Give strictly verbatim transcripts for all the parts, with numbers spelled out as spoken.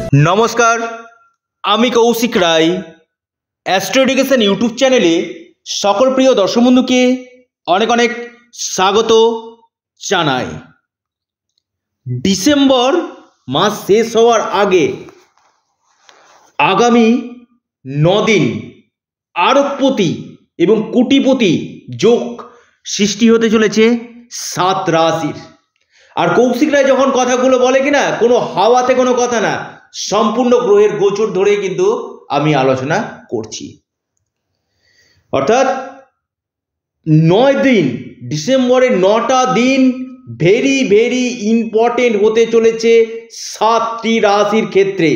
নমস্কার, আমি Kaushik Roy. Astro education YouTube চ্যানেলে সকল প্রিয় দর্শক বন্ধুকে অনেক অনেক স্বাগত জানাই। ডিসেম্বর মাস শেষ হওয়ার আগে আগামী নদিন আরবপতি এবং কোটিপতি যোগ সৃষ্টি হতে চলেছে সাত রাশির। আর কৌশিক রায় যখন কথাগুলো বলে কিনা, কোনো হাওয়াতে কোনো কথা না, সম্পূর্ণ গ্রহের গোচর ধরে কিন্তু আমি আলোচনা করছি। অর্থাৎ নয় দিন, ডিসেম্বরের নটা দিন ভেরি ভেরি ইম্পর্টেন্ট হতে চলেছে সাতটি রাশির ক্ষেত্রে।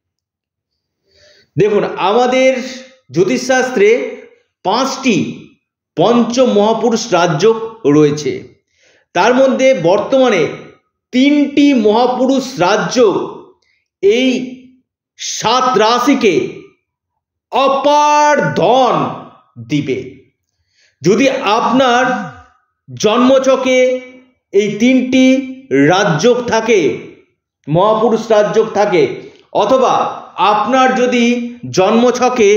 দেখুন, আমাদের জ্যোতিষশাস্ত্রে পাঁচটি পঞ্চ মহাপুরুষ রাজযোগ রয়েছে। তার মধ্যে বর্তমানে তিনটি মহাপুরুষ রাজযোগ এই সাত রাশিকে অপার ধন দিবে। যদি আপনার জন্মছকে এই তিনটি রাজযোগ থাকে, মহাপুরুষ রাজযোগ থাকে, অথবা আপনার যদি জন্মছকে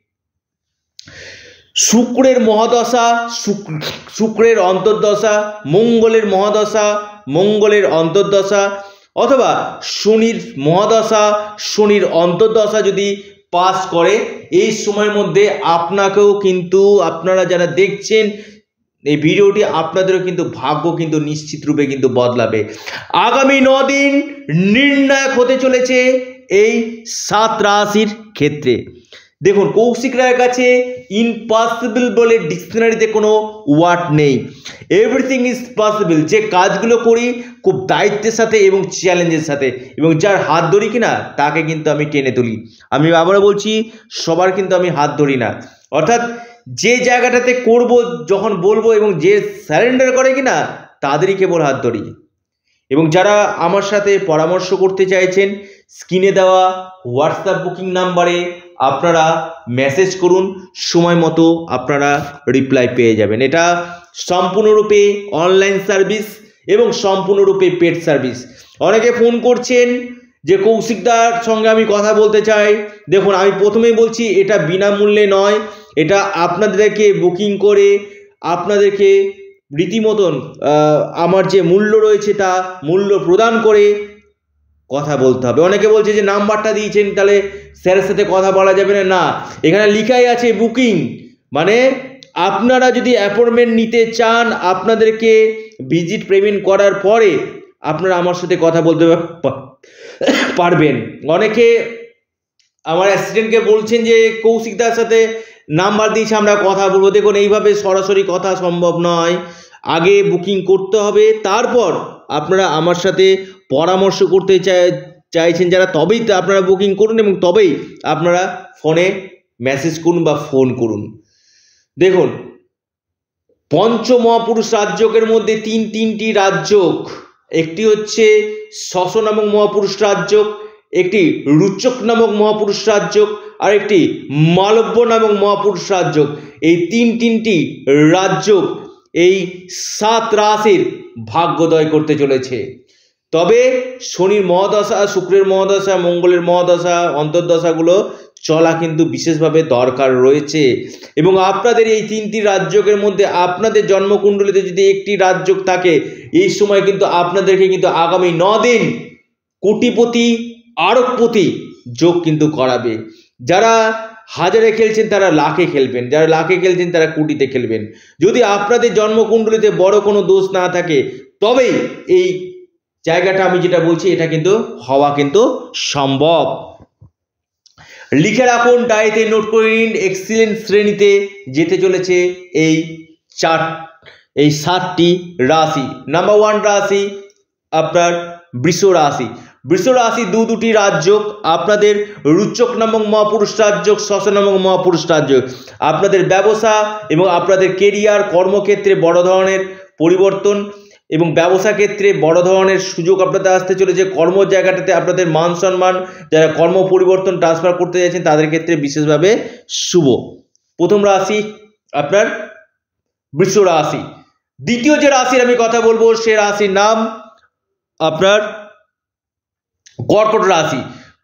শুক্রের মহাদশা, শুক্রের অন্তর্দশা, মঙ্গলের মহাদশা, মঙ্গলের অন্তর্দশা, অথবা শনির মহাদশা, শনির অন্তর্দশা যদি পাস করে, এই সময়ের মধ্যে আপনাকেও কিন্তু, আপনারা যারা দেখছেন এই ভিডিওটি, আপনাদেরও কিন্তু ভাগ্য কিন্তু নিশ্চিত রূপে কিন্তু বদলাবে। আগামী নদিন নির্ণায়ক হতে চলেছে এই সাত রাশির ক্ষেত্রে। দেখুন, কৌশিক রায়ের কাছে ইম্পসিবল বলে ডিকশনারিতে কোনো ওয়ার্ড নেই। Everything is possible. যে কাজগুলো করি খুব দায়িত্বের সাথে এবং চ্যালেঞ্জের সাথে, এবং যার হাত ধরি কিনা তাকে কিন্তু আমি টেনে তুলি। আমি আবারও বলছি, সবার কিন্তু আমি হাত ধরি না। অর্থাৎ যে জায়গাটাতে করব, যখন বলবো এবং যে সারেন্ডার করে কিনা তাদেরই কেবল হাত ধরি। এবং যারা আমার সাথে পরামর্শ করতে চাইছেন, স্ক্রিনে দেওয়া হোয়াটসঅ্যাপ বুকিং নাম্বারে আপনারা মেসেজ করুন, সময় মতো আপনারা রিপ্লাই পেয়ে যাবেন। এটা সম্পূর্ণরূপে অনলাইন সার্ভিস এবং সম্পূর্ণরূপে পেড সার্ভিস। অনেকে ফোন করছেন যে কৌশিকদার সঙ্গে আমি কথা বলতে চাই। দেখুন, আমি প্রথমেই বলছি, এটা বিনামূল্যে নয়, এটা আপনাদেরকে বুকিং করে আপনাদেরকে রীতিমতন আমার যে মূল্য রয়েছে তা মূল্য প্রদান করে কথা বলতে হবে। অনেকে বলছে যে নাম্বারটা দিয়েছেন, তাহলে স্যারের সাথে কথা বলা যাবে না। না, এখানে লেখাই আছে বুকিং, মানে আপনারা যদি অ্যাপয়েন্টমেন্ট নিতে চান, আপনাদেরকে ভিজিট পেমেন্ট করার পরে আপনারা আমার সাথে কথা বলতে পারবেন। অনেকে আমার অ্যাসিস্ট্যান্টকে বলছেন যে কৌশিকদার সাথে নাম্বার দিয়েছে, আমরা কথা বলবো। দেখুন, এইভাবে সরাসরি কথা সম্ভব নয়। আগে বুকিং করতে হবে, তারপর আপনারা আমার সাথে পরামর্শ করতে চাইছেন যারা, তবেই আপনারা বুকিং করুন এবং তবেই আপনারা ফোনে মেসেজ করুন বা ফোন করুন। দেখুন, পঞ্চ মহাপুরুষ রাজযোগের মধ্যে তিন তিনটি রাজযোগ, একটি হচ্ছে শশ নামক মহাপুরুষ রাজযোগ, একটি রুচক নামক মহাপুরুষ রাজযোগ, আর একটি মালব্য নামক মহাপুরুষ রাজযোগ। এই তিন তিনটি রাজযোগ এই সাত রাশির ভাগ্যোদয় করতে চলেছে। তবে শনির মহাদশা, শুক্রের মহাদশা, মঙ্গলের মহাদশা, অন্তর্দশাগুলো চলা কিন্তু বিশেষভাবে দরকার রয়েছে। এবং আপনাদের এই তিনটি রাজযোগের মধ্যে আপনাদের জন্মকুণ্ডলিতে যদি একটি রাজযোগ থাকে, এই সময় কিন্তু আপনাদেরকে কিন্তু আগামী নদিন কোটিপতি আরবপতি যোগ কিন্তু করাবে। যারা হাজারে খেলছেন তারা লাখে খেলবেন, যারা লাখে খেলছেন তারা কোটিতে খেলবেন। যদি আপনাদের জন্মকুণ্ডলিতে বড় কোনো দোষ না থাকে, তবেই এই জায়গাটা আমি যেটা বলছি এটা কিন্তু হওয়া কিন্তু সম্ভব। লিখে রাখুন, ডায়েরিতে নোট করে নিন, এক্সিলেন্ট শ্রেণীতে যেতে চলেছে এই চার এই সাতটি রাশি। নাম্বার ওয়ান রাশি আপনার বৃষ রাশি। বৃষ রাশি দু দুটি রাজযোগ, আপনাদের রুচক নামক মহাপুরুষ রাজযোগ, শশ নামক মহাপুরুষ রাজযোগ। আপনাদের ব্যবসা এবং আপনাদের কেরিয়ার, কর্মক্ষেত্রে বড় ধরনের পরিবর্তন এবং ব্যবসা ক্ষেত্রে বড় ধরনের সুযোগ আপনাদের আসতে চলেছে। কর্ম জায়গাটাতে আপনাদের মান সম্মান, যারা কর্ম পরিবর্তন ট্রান্সফার করতে যাচ্ছেন তাদের ক্ষেত্রে বিশেষভাবে শুভ। প্রথম রাশি আপনার বৃষ রাশি। দ্বিতীয় যে রাশির আমি কথা বলবো সে রাশির নাম আপনার কর্কট রাশি।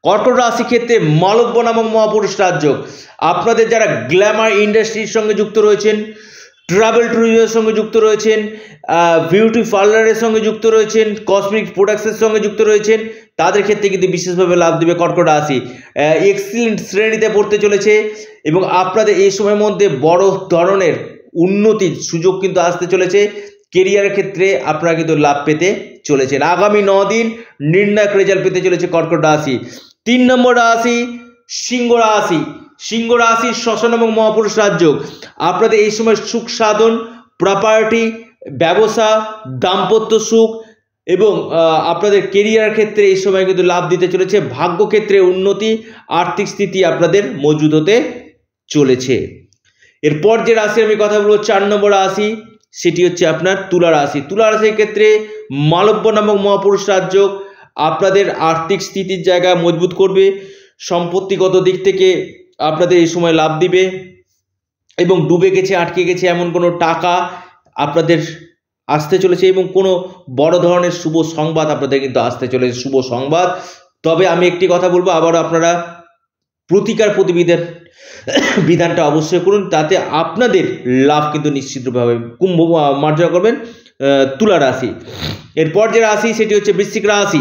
কর্কট রাশি ক্ষেত্রে মালব্য নামক মহাপুরুষ রাজযোগ। আপনাদের যারা গ্ল্যামার ইন্ডাস্ট্রির সঙ্গে যুক্ত রয়েছেন, ট্রাভেল ট্যুরিজমের সঙ্গে যুক্ত রয়েছেন, বিউটি পার্লারের সঙ্গে যুক্ত রয়েছেন, কসমেটিক প্রোডাক্টসের সঙ্গে যুক্ত রয়েছেন, তাদের ক্ষেত্রে কিন্তু বিশেষভাবে লাভ দেবে কর্কট রাশি। এক্সিলেন্ট শ্রেণীতে পড়তে চলেছে এবং আপনাদের এই সময়ের মধ্যে বড় ধরনের উন্নতির সুযোগ কিন্তু আসতে চলেছে। কেরিয়ারের ক্ষেত্রে আপনারা কিন্তু লাভ পেতে চলেছেন। আগামী ন দিন নির্ণায়ক রেজাল্ট পেতে চলেছে কর্কট রাশি। তিন নম্বর রাশি সিংহ রাশি। সিংহ রাশির শ্মশান এবং মহাপুরুষ রাজযোগ। আপনাদের এই সময় সুখ সাধন, প্রপার্টি, ব্যবসা, দাম্পত্য সুখ এবং আপনাদের কেরিয়ার ক্ষেত্রে এই সময় কিন্তু লাভ দিতে চলেছে। ভাগ্য ক্ষেত্রে উন্নতি, আর্থিক স্থিতি আপনাদের মজবুত হতে চলেছে। এরপর যে রাশি আমি কথা বলবো চার নম্বর রাশি, সেটি হচ্ছে আপনার তুলা রাশি। তুলা রাশির ক্ষেত্রে মালব্য নামক মহাপুরুষ রাজযোগ আপনাদের আর্থিক স্থিতির জায়গা মজবুত করবে। সম্পত্তিগত দিক থেকে আপনাদের এই সময় লাভ দিবে এবং ডুবে গেছে, আটকে গেছে এমন কোনো টাকা আপনাদের আসতে চলেছে এবং কোনো বড় ধরনের শুভ সংবাদ আপনাদের কিন্তু আসতে চলেছে, শুভ সংবাদ। তবে আমি একটি কথা বলবো, আবারও আপনারা প্রতিকার প্রতিবিধান বিধানটা অবশ্যই করুন, তাতে আপনাদের লাভ কিন্তু নিশ্চিতভাবে কুম্ভ মার্জনা করবেন তুলা রাশি। এরপর যে রাশি সেটি হচ্ছে বৃশ্চিক রাশি।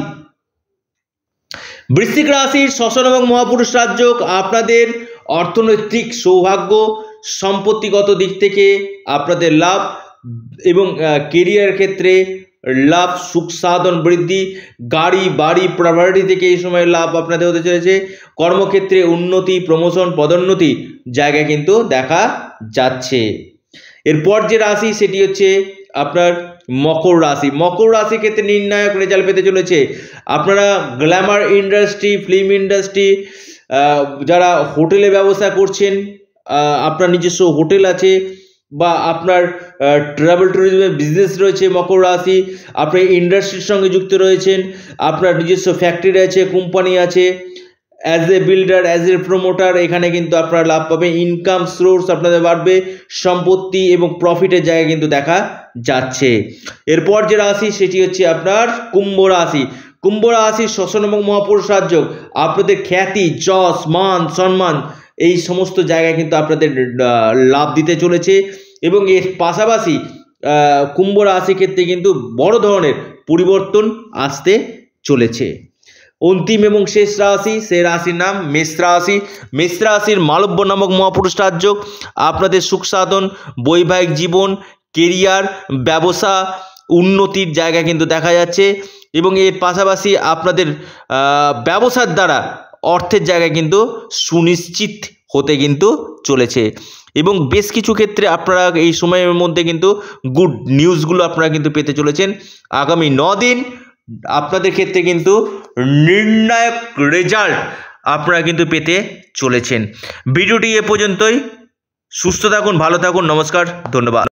বৃশ্চিক রাশির শ্মশান এবং মহাপুরুষ রাজযোগ আপনাদের অর্থনৈতিক সৌভাগ্য, সম্পত্তিগত দিক থেকে আপনাদের লাভ এবং কেরিয়ার ক্ষেত্রে লাভ, সুখ সাধন বৃদ্ধি, গাড়ি বাড়ি প্রপার্টি থেকে এই সময় লাভ আপনাদের হতে চলেছে। কর্মক্ষেত্রে উন্নতি, প্রমোশন, পদোন্নতি জায়গায় কিন্তু দেখা যাচ্ছে। এরপর যে রাশি সেটি হচ্ছে আপনার মকর রাশি। মকর রাশি ক্ষেত্রে নির্ণায়ক রেজাল্ট পেতে চলেছে। আপনারা গ্ল্যামার ইন্ডাস্ট্রি, ফিল্ম ইন্ডাস্ট্রি, যারা হোটেলে ব্যবসা করছেন, আপনার নিজস্ব হোটেল আছে বা আপনার ট্রাভেল ট্যুরিজমের বিজনেস রয়েছে মকর রাশি, আপনি ইন্ডাস্ট্রির সঙ্গে যুক্ত রয়েছেন, আপনার নিজস্ব ফ্যাক্টরি আছে, কোম্পানি আছে, as a builder, as a promoter, এখানে কিন্তু আপনারা লাভ পাবেন। ইনকাম সোর্স আপনাদের বাড়বে, সম্পত্তি এবং প্রফিটের জায়গা কিন্তু দেখা যাচ্ছে। এরপর যে রাশি সেটি হচ্ছে আপনার কুম্ভ রাশি। কুম্ভ রাশির শ্মশান এবং মহাপুরুষ রাজযোগ আপনাদের খ্যাতি, যশ, মান, সম্মান এই সমস্ত জায়গায় কিন্তু আপনাদের লাভ দিতে চলেছে এবং এর পাশাপাশি কুম্ভ রাশি ক্ষেত্রে কিন্তু বড় ধরনের পরিবর্তন আসতে চলেছে। অন্তিম এবং শেষ রাশি, সেই রাশির নাম মেষ রাশি। মেষ রাশির মালব্য নামক মহাপুরুষ রাজযোগ আপনাদের সুখ সাধন, বৈবাহিক জীবন, কেরিয়ার, ব্যবসা, উন্নতির জায়গা কিন্তু দেখা যাচ্ছে এবং এর পাশাপাশি আপনাদের ব্যবসার দ্বারা অর্থের জায়গায় কিন্তু সুনিশ্চিত হতে কিন্তু চলেছে এবং বেশ কিছু ক্ষেত্রে আপনারা এই সময়ের মধ্যে কিন্তু গুড নিউজগুলো আপনারা কিন্তু পেতে চলেছেন। আগামী ন দিন আপনাদের ক্ষেত্রে কিন্তু নির্ণায়ক রেজাল্ট আপনারা কিন্তু পেতে চলেছেন। ভিডিওটি এ পর্যন্তই। সুস্থ থাকুন, ভালো থাকুন, নমস্কার, ধন্যবাদ।